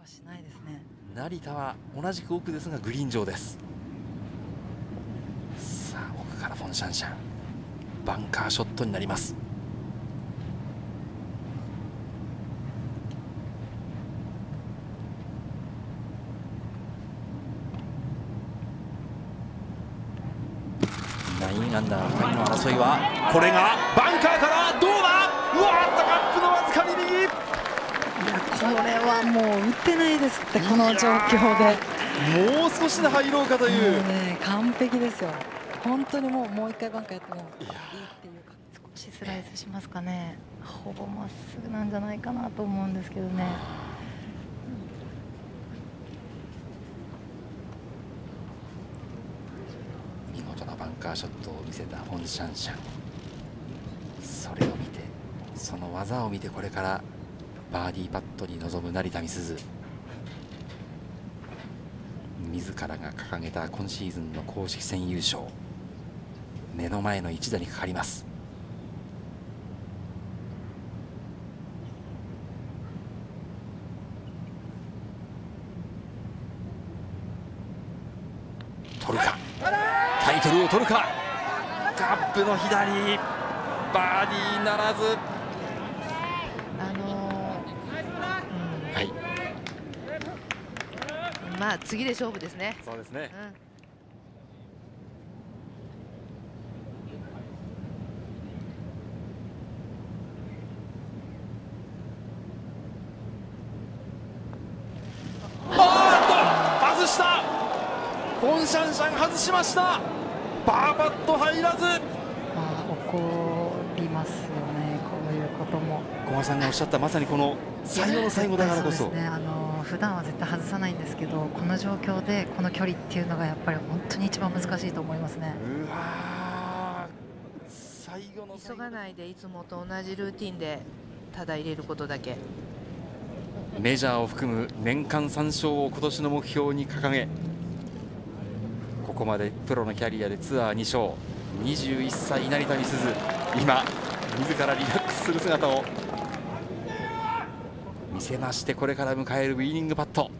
はしないですね。 成田は同じく奥ですがグリーン上です。さあ奥からフォン・シャンシャン、バンカーショットになります。9アンダー2人の争いは、これがバンカーからどうだ、うわーっとカップのわずかに右。 いやこれはもう打ってないですって、この状況で。 もう少しで入ろうかという。 もうね、完璧ですよ。本当にもう一回バンカーやってもいいっていうか。 少しスライスしますかね。ほぼまっすぐなんじゃないかなと思うんですけどね。 見事なバンカーショットを見せたフォン・シャンシャン、それを見て、その技を見て、これからバーディーパットに臨む成田実寿。自らが掲げた今シーズンの公式戦優勝、目の前の一打にかかります。取るか、タイトルを取るか。カップの左、バーディーならず。はい、 まあ次で勝負ですね。 そうですね。外した。フォン・シャンシャン外しました。パーパット入らず。 まあ怒りますよね、こういうことも。 小川さんがおっしゃったまさにこの最後の最後だからこそ。 そうですね、普段は絶対外さないんですけど、この状況でこの距離っていうのがやっぱり本当に一番難しいと思いますね。 うわー、最後の最後、 急がないでいつもと同じルーティンでただ入れることだけ。 メジャーを含む年間3勝を今年の目標に掲げ、ここまでプロのキャリアでツアー2勝、21歳成田実寿、今自らリラックスする姿を見せまして、これから迎えるウィニングパット。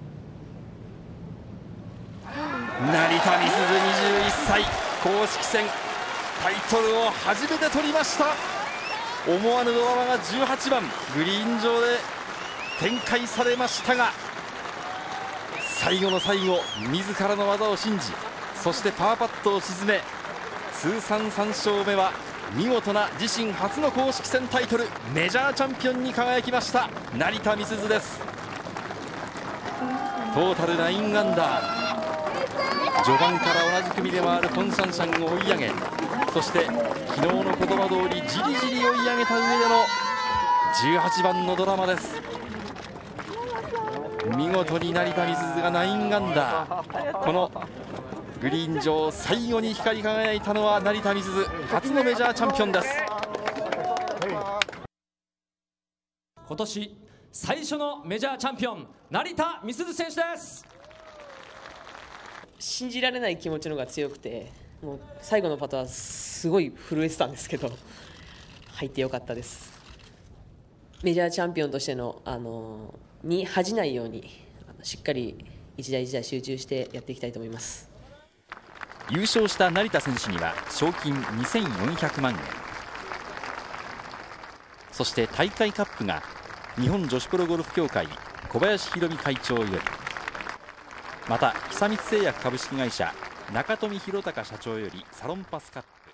成田実寿21歳、公式戦タイトルを初めて取りました。思わぬドラマが18番グリーン上で展開されましたが、最後の最後、自らの技を信じ、そしてパーパットを沈め、通算3勝目は見事な自身初の公式戦タイトル、メジャーチャンピオンに輝きました成田実寿です。トータル9アンダー、序盤から同じ組で回るフォン・シャンシャンを追い上げ、そして昨日の言葉通りじりじり追い上げた上での18番のドラマです。見事に成田実寿が9アンダー、このグリーン上最後に光り輝いたのは成田実寿、初のメジャーチャンピオンです。 今年最初のメジャーチャンピオン、成田実寿選手です。 信じられない気持ちの方が強くて、もう最後のパットはすごい震えてたんですけど、入ってよかったです。メジャーチャンピオンとしてのに恥じないようにしっかり一打一打集中してやっていきたいと思います。 優勝した成田選手には賞金2400万円、そして大会カップが日本女子プロゴルフ協会小林弘美会長より、また久光製薬株式会社中富弘隆社長よりサロンパスカップ。